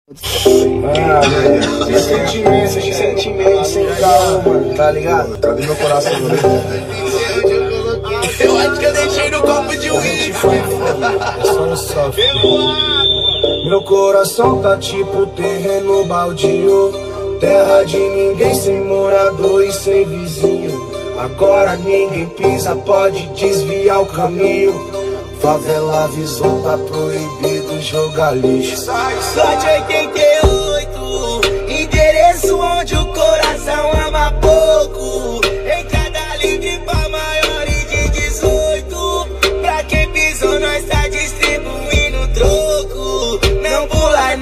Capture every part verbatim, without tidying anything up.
Ah, sem sentimento, sem sentimento, sem calma, mano, tá ligado? Tá no meu coração, né? Eu acho que eu deixei no copo de uísque. Meu coração tá tipo terreno baldio, terra de ninguém, sem morador e sem vizinho. Agora ninguém pisa, pode desviar o caminho. Favela avisou, tá proibido jogar lixo. Sorte oitenta e oito, endereço onde o coração ama pouco. Entrada livre pra maiores de dezoito. Pra quem pisou, nós tá distribuindo troco. Não pula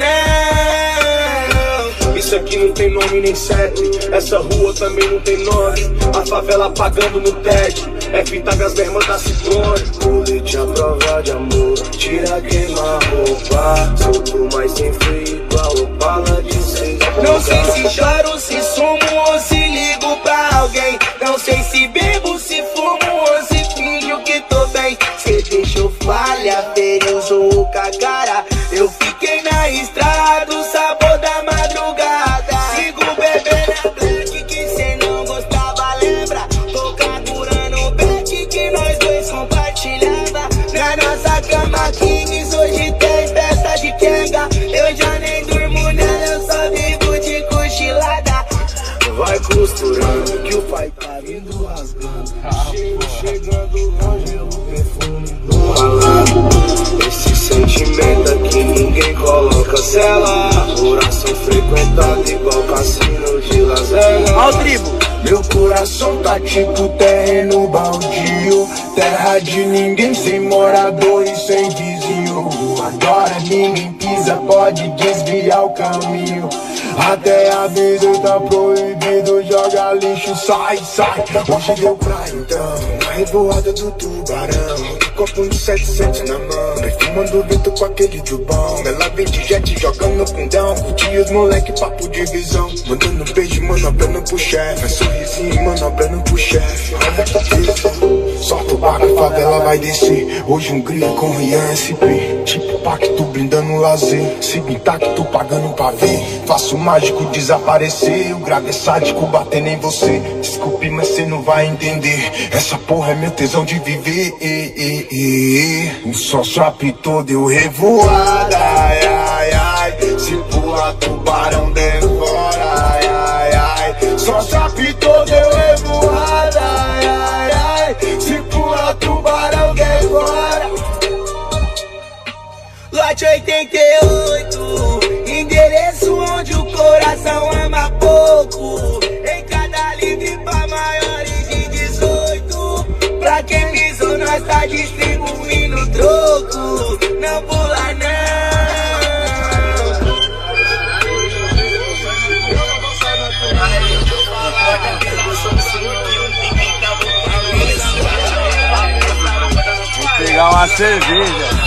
não. Isso aqui não tem nome nem sete, essa rua também não tem nome. A favela pagando no T E D, é fita das irmãs da Ciclone. Colete à prova de amor, tira queima roupa. Solto, mas sem freio, igual o bala de seis. Não sei se choro, se sumo ou se ligo pra alguém. Não sei se bebo, se fumo ou se finjo que tô bem. Cê deixou falha, feio, zoou com a cara. Eu fiquei na estrada, o sabor da madrugada. Sigo bebendo a black que cê não gostava, lembra? Tô carburando o bet que nós dois compartilhava. Na nossa cama kings hoje tem festa de quenga. Eu já nem durmo nela, eu só vivo de cochilada. Vai costurando que o pai tá vindo rasgando. Chego chegando longe, o perfume do malandro. Esse sentimento aqui ninguém coloca cela. Coração frequentado igual cassino de lasanha. Ó o tribo. Meu coração tá tipo terreno baldio, terra de ninguém, sem morador e sem vizinho. Agora ninguém pisa, pode desviar o caminho. Até a visão tá proibido, joga lixo, sai, sai. Hoje deu pra então, na revoada do tubarão. Copo no setecentos na mão, perfumando o vento com aquele do bom. Ela vem de jet jogando no fundão, curti os moleque, papo de visão. Mandando beijo, manobrando pro chefe, sorrisinho, manobrando pro chefe. Solta o barco, a favela vai descer. Hoje um grilo com Rian S P, tipo pacto brindando lazer. Sigo intacto, pagando pra ver. Faço mágico desaparecer, o grave é sádico batendo em você. Desculpe, mas cê não vai entender. Essa porra é meu tesão de viver. E, e, e. O sócio apitou, deu revoada. Ai, ai, ai. Se pula, tubarão devora. Ai, ai, ai. Sócio apitou, deu revoada. Ai, ai, ai. Se pula, tubarão devora. Lote oitenta e oito, endereço onde o coração ama pouco. Entrada livre pra maiores de dezoito. Pra quem pisou, nós tá distribuindo troco. Não pula não. Vou pegar uma cerveja.